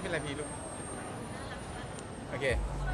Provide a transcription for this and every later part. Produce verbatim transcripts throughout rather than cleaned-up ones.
เป็นไรพี่ลูกโอเค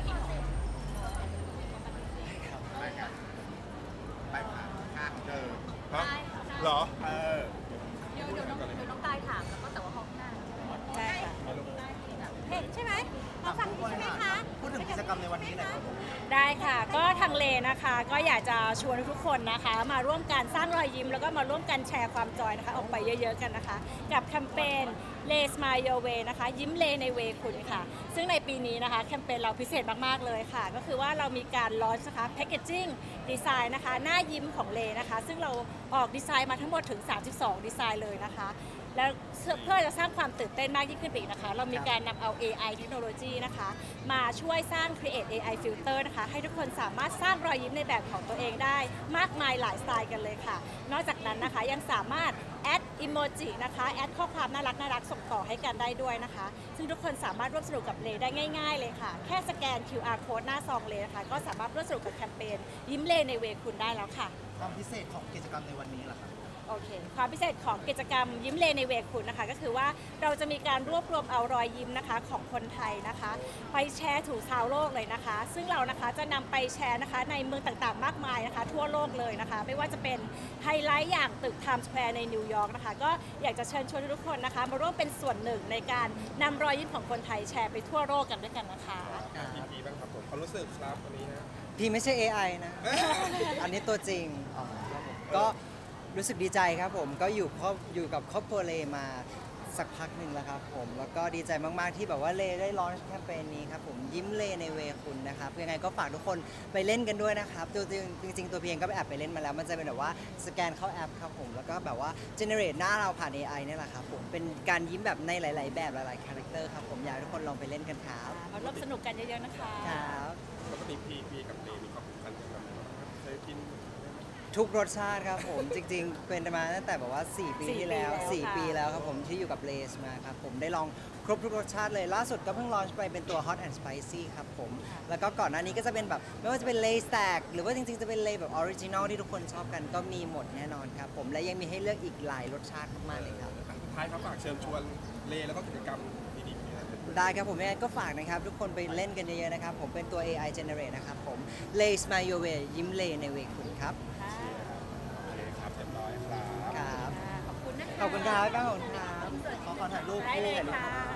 ไปครับไปผ่านข้างเจอครับเหรอเออเดี๋ยวเดี๋ยวน้องเดี๋ยวน้องกายถามแล้วก็แต่ว่าห้องหน้าใช่ค่ะเห็นใช่ไหมเราฟังใช่ไหมคะพูดถึงกิจกรรมในวันนี้หน่อยครับผมได้ค่ะก็ทางเลนะคะก็อยากจะชวนทุกคนนะคะมาร่วมกันสร้างรอยยิ้มแล้วก็มาร่วมกันแชร์ความจอยนะคะออกไปเยอะๆกันนะคะกับแคมเปญเลสมายเวนะคะยิ้มเลในเวคุณค่ะซึ่งในปีนี้นะคะแคมเปญเราพิเศษมากๆเลยค่ะก็คือว่าเรามีการลอนช์นะคะแพคเกจจิ้งดีไซน์นะคะหน้ายิ้มของเลนะคะซึ่งเราออกดีไซน์มาทั้งหมดถึงสามสิบสองดีไซน์เลยนะคะแล้วเพื่อจะสร้างความตื่นเต้นมากยิ่งขึ้นไปอีกนะคะเรามีการนำเอา เอ ไอ เทคโนโลยีนะคะมาช่วยสร้าง Create เอ ไอ Filter นะคะให้ทุกคนสามารถสร้างรอยยิ้มในแบบของตัวเองได้มากมายหลายสไตล์กันเลยค่ะนอกจากนั้นนะคะยังสามารถแอดอิโมจินะคะแอดข้อความน่ารักน่ารักส่งต่อให้กันได้ด้วยนะคะซึ่งทุกคนสามารถร่วมสนุกกับเลได้ง่ายๆเลยค่ะแค่สแกน คิว อาร์ Code หน้าซองเลนะคะก็สามารถร่วมสนุกกับแคมเปญยิ้มเลในเวคุณได้แล้วค่ะความพิเศษของกิจกรรมในวันนี้ล่ะครับโอเคความพิเศษของกิจกรรมยิ้มเลในเวคุณนะคะก็คือว่าเราจะมีการรวบรวมเอารอยยิ้มนะคะของคนไทยนะคะไปแชร์ถูชาวโลกเลยนะคะซึ่งเรานะคะจะนำไปแชร์นะคะในเมืองต่างๆมากมายนะคะทั่วโลกเลยนะคะไม่ว่าจะเป็นไฮไลท์อย่างตึกไทม์สแควร์ในนิวยอร์กนะคะก็อยากจะเชิญชวนทุกคนนะคะมาร่วมเป็นส่วนหนึ่งในการนำรอยยิ้มของคนไทยแชร์ไปทั่วโลกกันด้วยกันนะคะพี่พีบ้างครับผมเขารู้สึกครับวันนี้นะพี่ไม่ใช่ เอ ไอ นะ อันนี้ตัวจริงก็รู้สึกดีใจครับผมก็อยู่ครอบอยู่กับครอบครัวเลมาสักพักหนึ่งแล้วครับผมแล้วก็ดีใจมากๆที่แบบว่าเลได้ลอนช์แคมเปญนี้ครับผมยิ้มเลในเวคุณนะครับยังไงก็ฝากทุกคนไปเล่นกันด้วยนะครับตัวจริงจริงตัวเพียงก็ไปแอบไปเล่นมาแล้วมันจะเป็นแบบว่าสแกนเข้าแอปครับผมแล้วก็แบบว่าเจเนเรตหน้าเราผ่าน เอ ไอ เนี่ยแหละครับผมเป็นการยิ้มแบบในหลายๆแบบหลายๆคาแรคเตอร์ครับผมอยากให้ทุกคนลองไปเล่นกันครับมาร่วมสนุกกันเยอะๆนะคะครับปกติพีพีกับเลมีความผูกพันกันเคยกินทุกรสชาติครับผมจริงๆเป็นมาตั้งแต่แบบว่าสี่ปีที่แล้วสี่ปีแล้วครับผมที่อยู่กับเลสมาครับผมได้ลองครบทุกรสชาติเลยล่าสุดก็เพิ่งลอนช์ไปเป็นตัว Hot and Spicy ครับผมแล้วก็ก่อนหน้านี้ก็จะเป็นแบบไม่ว่าจะเป็นเลสแตกหรือว่าจริงๆจะเป็นเลแบบออริจินอลที่ทุกคนชอบกันก็มีหมดแน่นอนครับผมและยังมีให้เลือกอีกหลายรสชาติมากๆเลยครับสุดท้ายครับฝากเชิญชวนเลแล้วก็กิจกรรมดีๆได้ครับผมยังไงก็ฝากนะครับทุกคนไปเล่นกันเยอะๆนะครับผมเป็นตัว เอ ไอ Generate นะครับผม Lay Smile Your Way ยิ้มเลในเวคุณครับครับเรียบร้อยครับครับขอบคุณนะคะขอบคุณครับขอบคุณครับขอขอถ่ายรูปได้เลยค่ะ